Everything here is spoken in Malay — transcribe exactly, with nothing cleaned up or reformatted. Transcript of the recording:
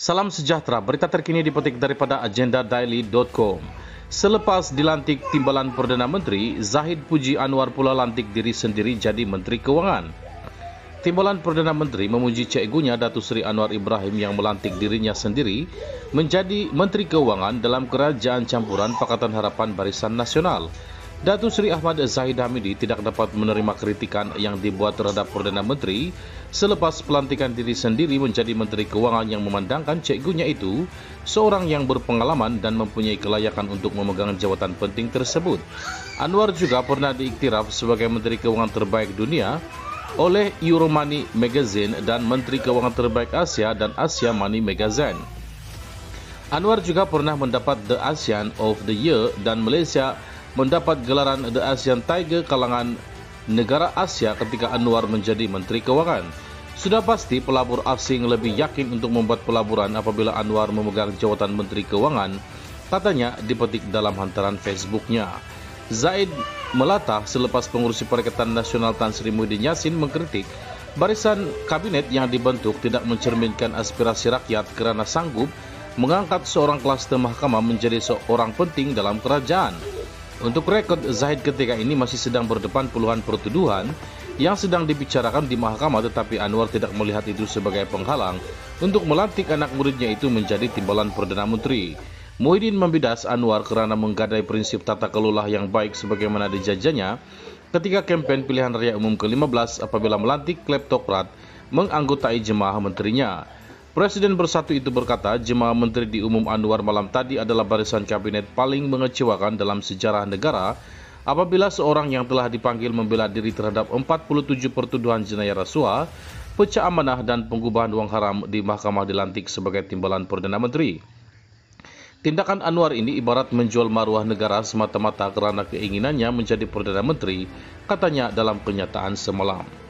Salam sejahtera, berita terkini dipetik daripada agenda daily dot com. Selepas dilantik Timbalan Perdana Menteri, Zahid Puji Anwar pula lantik diri sendiri jadi Menteri Keuangan. Timbalan Perdana Menteri memuji cikgunya Datuk Seri Anwar Ibrahim yang melantik dirinya sendiri menjadi Menteri Keuangan dalam kerajaan campuran Pakatan Harapan Barisan Nasional. Datuk Seri Ahmad Zahid Hamidi tidak dapat menerima kritikan yang dibuat terhadap Perdana Menteri selepas pelantikan diri sendiri menjadi Menteri Keuangan yang memandangkan cikgunya itu seorang yang berpengalaman dan mempunyai kelayakan untuk memegang jawatan penting tersebut. Anwar juga pernah diiktiraf sebagai Menteri Keuangan terbaik dunia oleh Euromoney Magazine dan Menteri Keuangan terbaik Asia dan Asia Money Magazine. Anwar juga pernah mendapat The ASEAN of the Year dan Malaysia mendapat gelaran The ASEAN Tiger kalangan negara Asia ketika Anwar menjadi Menteri Keuangan. Sudah pasti pelabur asing lebih yakin untuk membuat pelaburan apabila Anwar memegang jawatan Menteri Keuangan, katanya dipetik dalam hantaran Facebooknya. Zaid melatah selepas pengurusi Perikatan Nasional Tan Sri Muhyiddin Yassin mengkritik barisan kabinet yang dibentuk tidak mencerminkan aspirasi rakyat kerana sanggup mengangkat seorang klaster mahkamah menjadi seorang penting dalam kerajaan. Untuk rekod, Zahid ketika ini masih sedang berdepan puluhan pertuduhan yang sedang dibicarakan di mahkamah, tetapi Anwar tidak melihat itu sebagai penghalang untuk melantik anak muridnya itu menjadi Timbalan Perdana Menteri. Muhyiddin membidas Anwar kerana menggadai prinsip tata kelola yang baik sebagaimana dijajanya ketika kempen pilihan raya umum ke lima belas apabila melantik kleptokrat menganggotai jemaah menterinya. Presiden Bersatu itu berkata, jemaah menteri di umum Anwar malam tadi adalah barisan kabinet paling mengecewakan dalam sejarah negara apabila seorang yang telah dipanggil membela diri terhadap empat puluh tujuh pertuduhan jenayah rasuah, pecah amanah dan pengubahan wang haram di mahkamah dilantik sebagai Timbalan Perdana Menteri. Tindakan Anwar ini ibarat menjual maruah negara semata-mata kerana keinginannya menjadi Perdana Menteri, katanya dalam kenyataan semalam.